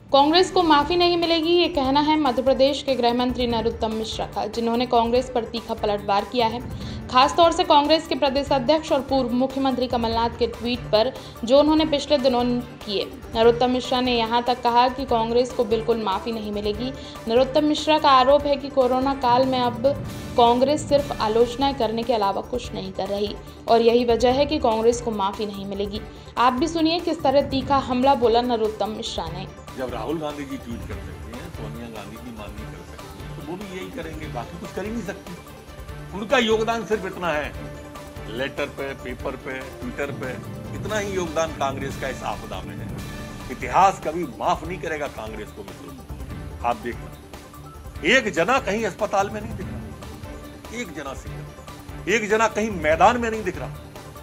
कांग्रेस को माफी नहीं मिलेगी, ये कहना है मध्य प्रदेश के गृह मंत्री नरोत्तम मिश्रा का, जिन्होंने कांग्रेस पर तीखा पलटवार किया है। खासतौर से कांग्रेस के प्रदेश अध्यक्ष और पूर्व मुख्यमंत्री कमलनाथ के ट्वीट पर, जो उन्होंने पिछले दिनों किए। नरोत्तम मिश्रा ने यहां तक कहा कि कांग्रेस को बिल्कुल माफी नहीं मिलेगी। नरोत्तम मिश्रा का आरोप है कि कोरोना काल में अब कांग्रेस सिर्फ आलोचनाएं करने के अलावा कुछ नहीं कर रही और यही वजह है कि कांग्रेस को माफी नहीं मिलेगी। आप भी सुनिए किस तरह तीखा हमला बोला नरोत्तम मिश्रा ने। जब राहुल गांधी जी ट्वीट कर सकते हैं, सोनिया गांधी जी माननी कर सकती हैं, तो वो भी यही करेंगे, बाकी कुछ कर ही नहीं सकती। उनका योगदान सिर्फ इतना है, लेटर पे, पेपर पे, ट्विटर पे, इतना ही योगदान कांग्रेस का इस आपदा में है। इतिहास कभी माफ नहीं करेगा कांग्रेस को। मित्रों, आप देखना, एक जना कहीं अस्पताल में नहीं दिख रहा, एक जना से, एक जना कहीं मैदान में नहीं दिख रहा,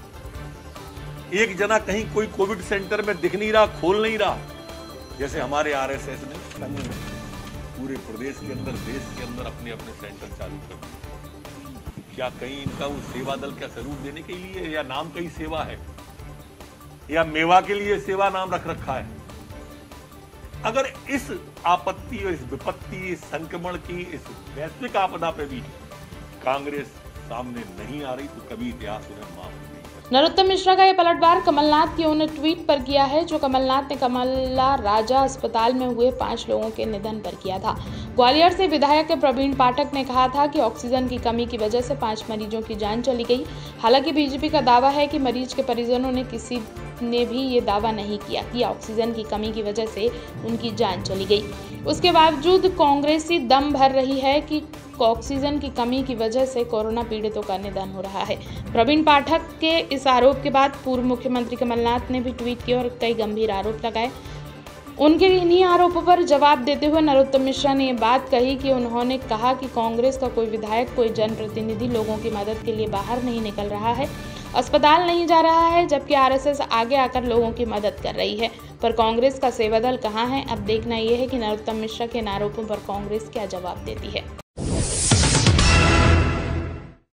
एक जना कहीं कोई कोविड सेंटर में दिख नहीं रहा, खोल नहीं रहा। जैसे हमारे आरएसएस ने संघ में पूरे प्रदेश के अंदर, देश के अंदर अपने अपने सेंटर चालू कर दिए। क्या कहीं इनका वो सेवा दल का स्वरूप देने के लिए, या नाम कहीं सेवा है, या मेवा के लिए सेवा नाम रख रखा है? अगर इस आपत्ति और इस विपत्ति, इस संक्रमण की, इस वैश्विक आपदा पे भी कांग्रेस सामने नहीं आ रही, तो कभी इतिहास उन्हें माफ नहीं। नरोत्तम मिश्रा का यह पलटवार कमलनाथ के उन्हें ट्वीट पर किया है, जो कमलनाथ ने कमला राजा अस्पताल में हुए 5 लोगों के निधन पर किया था। ग्वालियर से विधायक प्रवीण पाठक ने कहा था कि ऑक्सीजन की कमी की वजह से 5 मरीजों की जान चली गई। हालांकि बीजेपी का दावा है कि मरीज के परिजनों ने किसी ने भी ये दावा नहीं किया कि ऑक्सीजन की कमी की वजह से उनकी जान चली गई। उसके बावजूद कांग्रेसी दम भर रही है कि ऑक्सीजन की कमी की वजह से कोरोना पीड़ितों का निधन हो रहा है। प्रवीण पाठक के इस आरोप के बाद पूर्व मुख्यमंत्री कमलनाथ ने भी ट्वीट किया और कई गंभीर आरोप लगाए। उनके इन्हीं आरोपों पर जवाब देते हुए नरोत्तम मिश्रा ने ये बात कही कि उन्होंने कहा कि कांग्रेस का कोई विधायक, कोई जनप्रतिनिधि लोगों की मदद के लिए बाहर नहीं निकल रहा है, अस्पताल नहीं जा रहा है, जबकि आरएसएस आगे आकर लोगों की मदद कर रही है। पर कांग्रेस का सेवादल कहाँ है? अब देखना यह है कि नरोत्तम मिश्रा के इन आरोपों पर कांग्रेस क्या जवाब देती है।